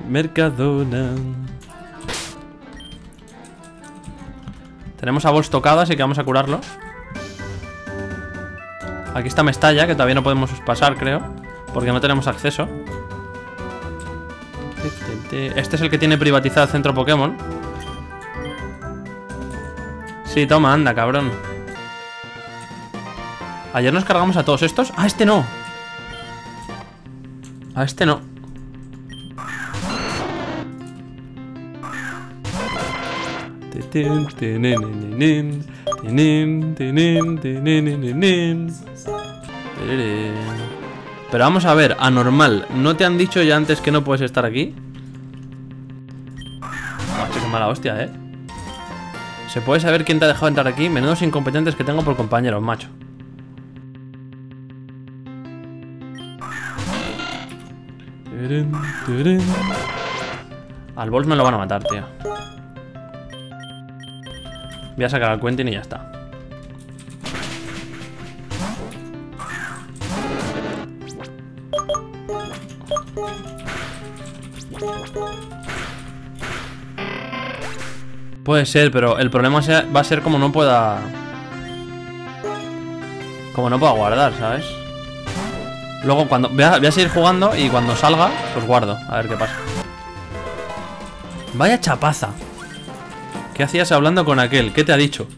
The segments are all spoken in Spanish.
Mercadona. Tenemos a Bols tocado, así que vamos a curarlo. Aquí está Mestalla, que todavía no podemos pasar, creo, porque no tenemos acceso. Este es el que tiene privatizado el centro Pokémon. Sí, toma, anda, cabrón. Ayer nos cargamos a todos estos. ¡Ah, este no! A este no. Pero vamos a ver, anormal. ¿No te han dicho ya antes que no puedes estar aquí? Macho, qué mala hostia, ¿eh? ¿Se puede saber quién te ha dejado entrar aquí? Menudos incompetentes que tengo por compañeros, macho. Al Bols me lo van a matar, tío. Voy a sacar al Quentin y ya está. Puede ser, pero el problema va a ser como no pueda... Como no pueda guardar, ¿sabes? Luego cuando... Voy a seguir jugando y cuando salga, pues guardo. A ver qué pasa. Vaya chapaza. ¿Qué hacías hablando con aquel? ¿Qué te ha dicho?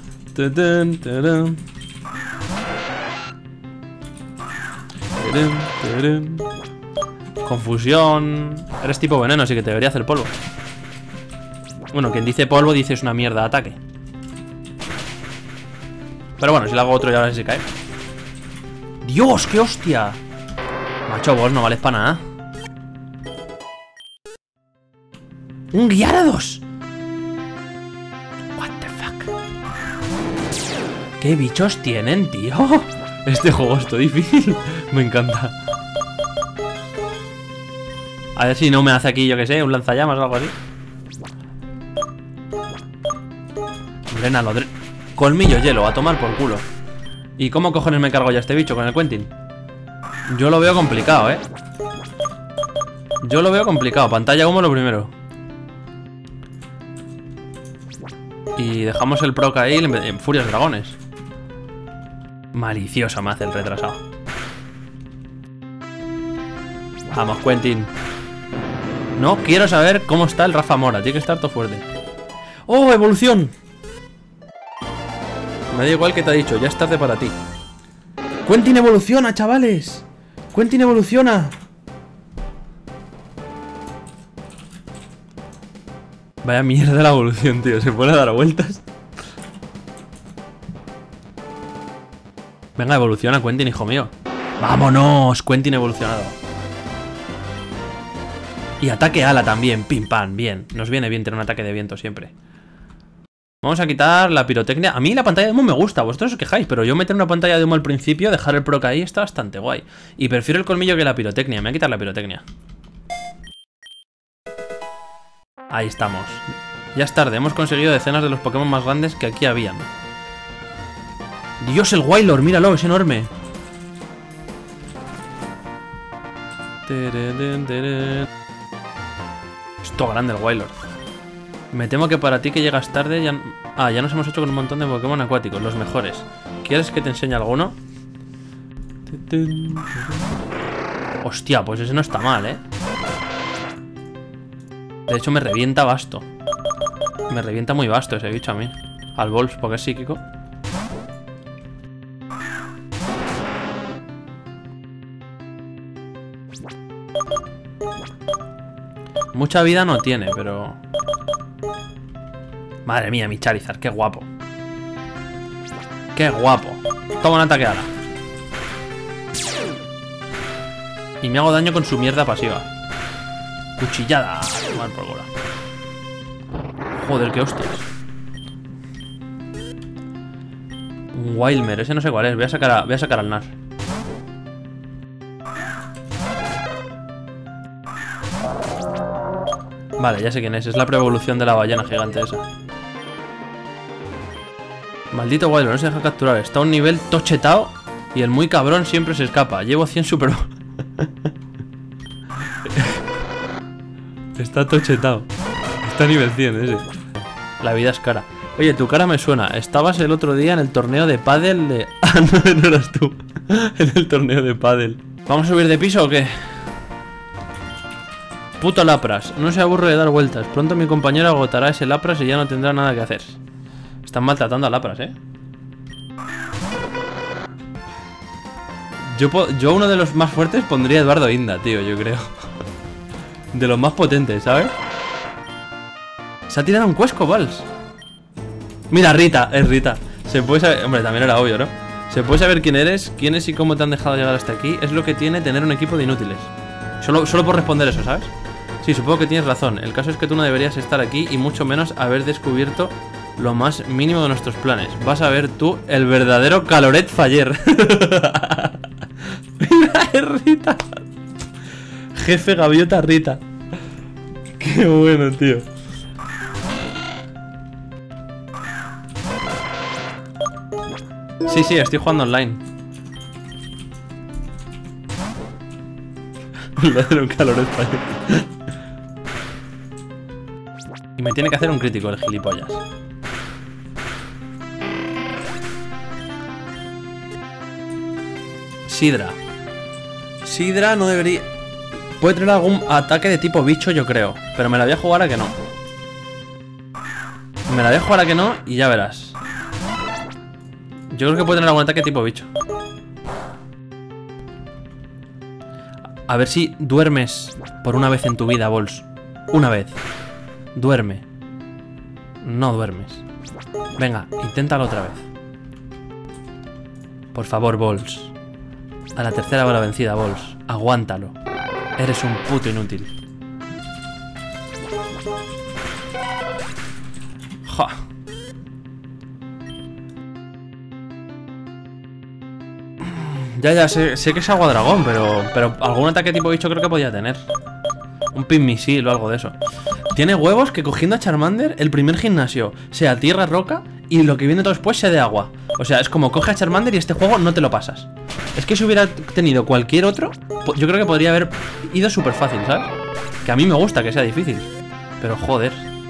Confusión. Eres tipo veneno, así que te debería hacer polvo. Bueno, quien dice polvo dice es una mierda de ataque. Pero bueno, si le hago otro ya ahora sí se cae. ¡Dios, qué hostia! Macho, vos no vales para nada. ¡Un Gyarados! What the fuck. ¿Qué bichos tienen, tío? Este juego es todo difícil. Me encanta. A ver si no me hace aquí, yo que sé, un lanzallamas o algo así. Drénalo, colmillo hielo, a tomar por culo. ¿Y cómo cojones me cargo ya este bicho con el Quentin? Yo lo veo complicado, ¿eh? Yo lo veo complicado. Pantalla humo lo primero. Y dejamos el proc ahí en Furias Dragones. Malicioso me hace el retrasado. Vamos, Quentin. No quiero saber cómo está el Rafa Mora. Tiene que estar todo fuerte. ¡Oh, evolución! Me da igual que te ha dicho. Ya es tarde para ti. ¡Quentin evoluciona, chavales! ¡Quentin evoluciona! Vaya mierda la evolución, tío. Se pone a dar vueltas. Venga, evoluciona, Quentin, hijo mío. ¡Vámonos! Quentin evolucionado. Y ataque ala también. Pim, pam, bien. Nos viene bien tener un ataque de viento siempre. Vamos a quitar la pirotecnia. A mí la pantalla de humo me gusta. Vosotros os quejáis, pero yo meter una pantalla de humo al principio, dejar el proc ahí, está bastante guay. Y prefiero el colmillo que la pirotecnia. Me voy a quitar la pirotecnia. Ahí estamos. Ya es tarde. Hemos conseguido decenas de los Pokémon más grandes que aquí habían. Dios, el Wailord, míralo, es enorme. Es todo grande el Wailord. Me temo que para ti que llegas tarde ya... Ah, ya nos hemos hecho con un montón de Pokémon acuáticos, los mejores. ¿Quieres que te enseñe alguno? Hostia, pues ese no está mal, ¿eh? De hecho me revienta Basto. Me revienta muy Basto ese bicho a mí. Al Bols, porque es psíquico. Mucha vida no tiene, pero... Madre mía, mi Charizard, qué guapo. Qué guapo. Toma un ataque ala. Y me hago daño con su mierda pasiva. Cuchillada. Tomar por bola. Joder, qué hostias. Un Wailmer, ese no sé cuál es. Voy a sacar al Nar. Vale, ya sé quién es. Es la pre-evolución de la ballena gigante esa. Maldito Wailord, no se deja capturar. Está a un nivel tochetao y el muy cabrón siempre se escapa. Llevo 100 super... Está tochetado. Está a nivel 100 ese. La vida es cara. Oye, tu cara me suena. Estabas el otro día en el torneo de pádel de... Ah, no eras tú. En el torneo de pádel. ¿Vamos a subir de piso o qué? Puto Lapras. No se aburre de dar vueltas. Pronto mi compañero agotará ese Lapras y ya no tendrá nada que hacer. Están maltratando a Lapras, Yo uno de los más fuertes pondría a Eduardo Inda, tío, yo creo. De los más potentes, ¿sabes? Se ha tirado un cuesco, Vals. Mira, Rita, es Rita. Se puede saber... Hombre, también era obvio, ¿no? Se puede saber quién eres, quiénes y cómo te han dejado llegar hasta aquí. Es lo que tiene tener un equipo de inútiles. Solo por responder eso, ¿sabes? Sí, supongo que tienes razón. El caso es que tú no deberías estar aquí y mucho menos haber descubierto lo más mínimo de nuestros planes. Vas a ver tú el verdadero Caloret Faller. Mira, es Rita. Jefe Gaviota Rita. Qué bueno, tío. Sí, estoy jugando online. Un calor español. Y me tiene que hacer un crítico el gilipollas. Sidra. Sidra no debería... Puede tener algún ataque de tipo bicho, yo creo. Pero me la voy a jugar a que no. Me la voy a jugar a que no y ya verás. Yo creo que puede tener algún ataque tipo bicho. A ver si duermes por una vez en tu vida, Bols. Una vez. Duerme. No duermes. Venga, inténtalo otra vez. Por favor, Bols. A la tercera va la vencida, Bols. Aguántalo. Eres un puto inútil. Ja. Ya, sé que es agua dragón, pero algún ataque tipo bicho creo que podía tener. Un pin misil o algo de eso. Tiene huevos que cogiendo a Charmander, el primer gimnasio sea tierra, roca, y lo que viene todo después sea de agua. O sea, es como coge a Charmander y este juego no te lo pasas. Es que si hubiera tenido cualquier otro, yo creo que podría haber ido súper fácil, ¿sabes? Que a mí me gusta que sea difícil. Pero joder.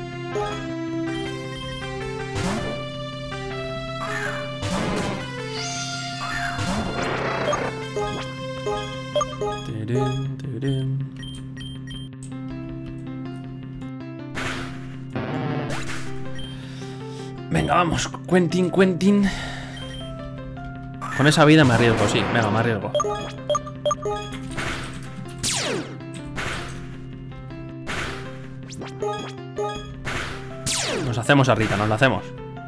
Venga, vamos, Quentin. Con esa vida me arriesgo, sí, venga, me arriesgo. Nos hacemos a Rita, nos la hacemos.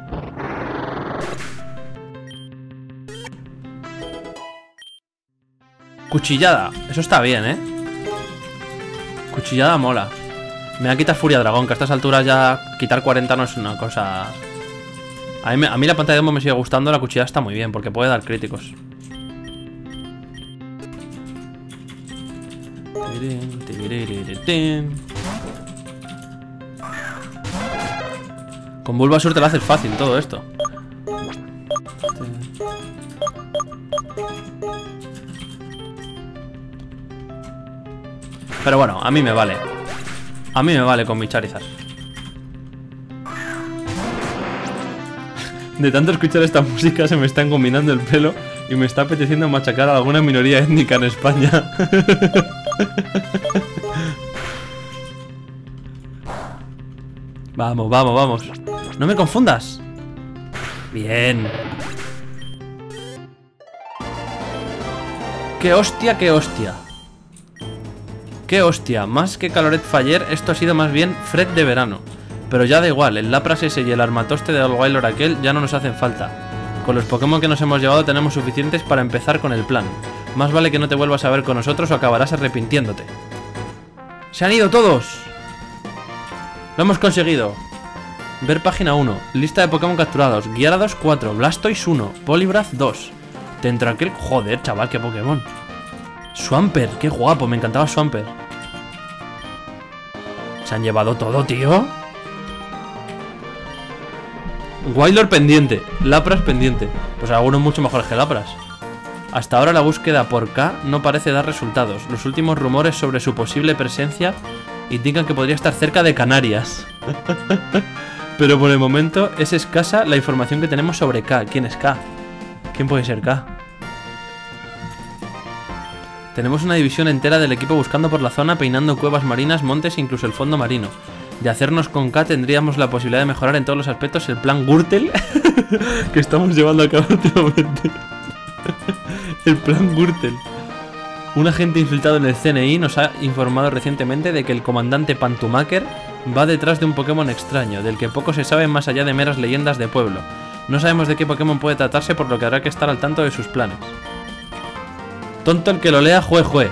Cuchillada, eso está bien, ¿eh? Cuchillada mola. Me va a quitar Furia Dragón, que a estas alturas ya quitar 40 no es una cosa... A mí la pantalla de humo me sigue gustando, la cuchillada está muy bien, porque puede dar críticos. Con Bulbasaur te lo haces fácil todo esto. Pero bueno, a mí me vale. A mí me vale con mi Charizard. De tanto escuchar esta música se me está engominando el pelo y me está apeteciendo machacar a alguna minoría étnica en España. Vamos. No me confundas. Bien. ¡Qué hostia! ¡Qué hostia! Más que Caloret Faller, esto ha sido más bien Fred de verano. Pero ya da igual, el Lapras ese y el Armatoste del Wailord aquel ya no nos hacen falta. Con los Pokémon que nos hemos llevado tenemos suficientes para empezar con el plan. Más vale que no te vuelvas a ver con nosotros o acabarás arrepintiéndote. ¡Se han ido todos! ¡Lo hemos conseguido! Ver página 1. Lista de Pokémon capturados. Gyarados 4. Blastoise 1. Poliwrath 2. Tentraquel... Joder, chaval, qué Pokémon. Swampert, qué guapo, me encantaba Swampert. ¿Se han llevado todo, tío? Wailord pendiente, Lapras pendiente. Pues algunos mucho mejores que Lapras. Hasta ahora la búsqueda por K no parece dar resultados. Los últimos rumores sobre su posible presencia indican que podría estar cerca de Canarias. Pero por el momento es escasa la información que tenemos sobre K. ¿Quién es K? ¿Quién puede ser K? Tenemos una división entera del equipo buscando por la zona, peinando cuevas marinas, montes e incluso el fondo marino. De hacernos con K tendríamos la posibilidad de mejorar en todos los aspectos el plan Gürtel que estamos llevando a cabo últimamente. El plan Gürtel. Un agente infiltrado en el CNI nos ha informado recientemente de que el comandante Pantumaker va detrás de un Pokémon extraño, del que poco se sabe más allá de meras leyendas de pueblo. No sabemos de qué Pokémon puede tratarse, por lo que habrá que estar al tanto de sus planes. Tonto el que lo lea, jue.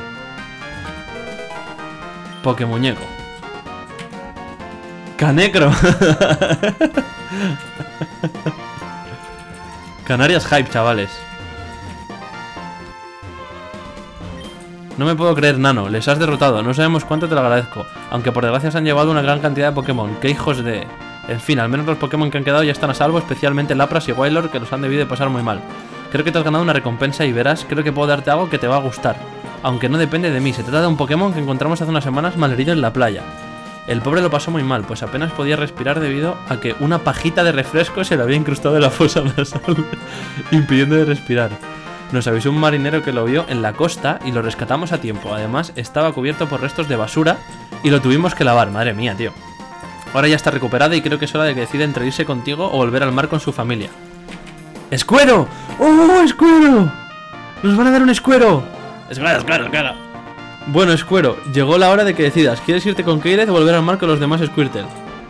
Pokémuñeco. Canecro. Canarias hype, chavales. No me puedo creer, Nano. Les has derrotado. No sabemos cuánto te lo agradezco. Aunque por desgracia se han llevado una gran cantidad de Pokémon. ¡Qué hijos de...! En fin, al menos los Pokémon que han quedado ya están a salvo, especialmente Lapras y Wailord, que los han debido de pasar muy mal. Creo que te has ganado una recompensa y verás, creo que puedo darte algo que te va a gustar. Aunque no depende de mí. Se trata de un Pokémon que encontramos hace unas semanas malherido en la playa. El pobre lo pasó muy mal, pues apenas podía respirar debido a que una pajita de refresco se le había incrustado en la fosa nasal, impidiéndole respirar. Nos avisó un marinero que lo vio en la costa y lo rescatamos a tiempo. Además, estaba cubierto por restos de basura y lo tuvimos que lavar. Madre mía, tío. Ahora ya está recuperado y creo que es hora de que decida entre irse contigo o volver al mar con su familia. ¡Escuero! ¡Oh, Escuero! ¡Nos van a dar un Escuero! ¡Escuero! Bueno, Escuero, llegó la hora de que decidas. ¿Quieres irte con Keyleth o volver al mar con los demás Squirtle?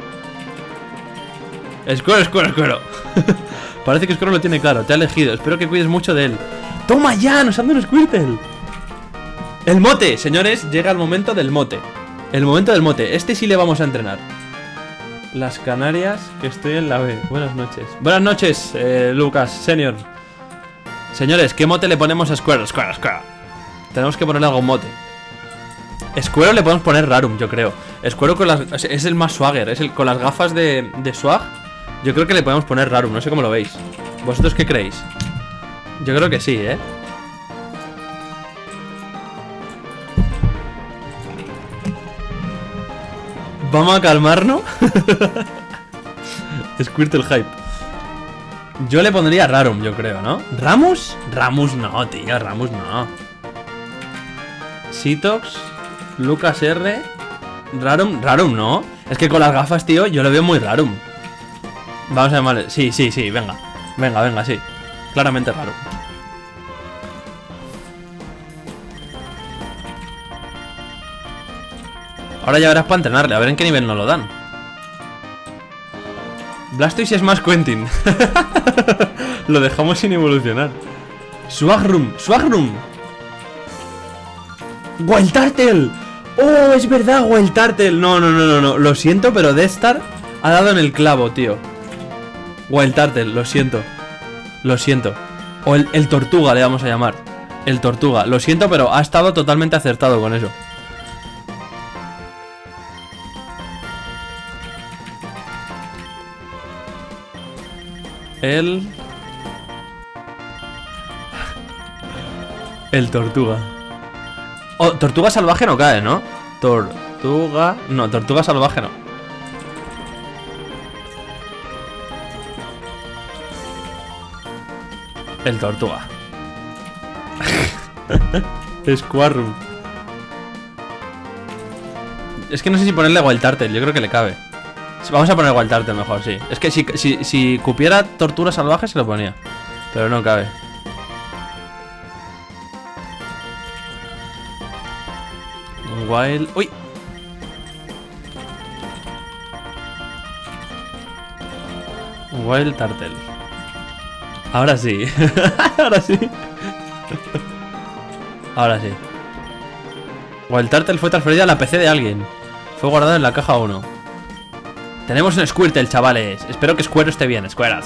Escuero. Parece que Escuero lo tiene claro, te ha elegido. Espero que cuides mucho de él. ¡Toma ya! ¡Nos han dado un Squirtle! ¡El mote! Señores, llega el momento del mote. El momento del mote. Este sí le vamos a entrenar. Las Canarias, que estoy en la B. Buenas noches. Buenas noches, Lucas, senior. Señores, ¿qué mote le ponemos a Escuero? Escuero. Tenemos que ponerle algún mote. Escuero le podemos poner Rarum, yo creo. Escuero con las... es el más swagger. Es el con las gafas de swag. Yo creo que le podemos poner Rarum. No sé cómo lo veis. ¿Vosotros qué creéis? Yo creo que sí, ¿eh? Vamos a calmarnos. Squirtle hype. Yo le pondría Rarum, yo creo, ¿no? ¿Ramus? Ramus no, tío. Ramus no. Sitox, Lucas R, Rarum no. Es que con las gafas, tío, yo lo veo muy Rarum. Vamos a llamarle. Sí, venga, sí. Claramente Rarum. Ahora ya verás para entrenarle, a ver en qué nivel nos lo dan. Blastoise es más Quentin. Lo dejamos sin evolucionar. Swagrum. ¡Wild Turtle! ¡Oh, es verdad, Wild Turtle! No. Lo siento, pero Deathstar ha dado en el clavo, tío. Wild Turtle, lo siento. O el Tortuga le vamos a llamar. El Tortuga. Lo siento, pero ha estado totalmente acertado con eso. El Tortuga. Oh, Tortuga salvaje no cae, ¿no? Tortuga... No, Tortuga salvaje no. El Tortuga. Squirtle. Es que no sé si ponerle Wild Turtle, yo creo que le cabe. Vamos a poner Wild Turtle mejor, sí. Es que si cupiera Tortura Salvaje se lo ponía. Pero no cabe. Wild... ¡Uy! Wild Turtle. Ahora sí. Ahora sí. Wild Turtle fue transferida a la PC de alguien. Fue guardado en la caja 1. Tenemos un Squirtle, chavales. Espero que Square esté bien. Square.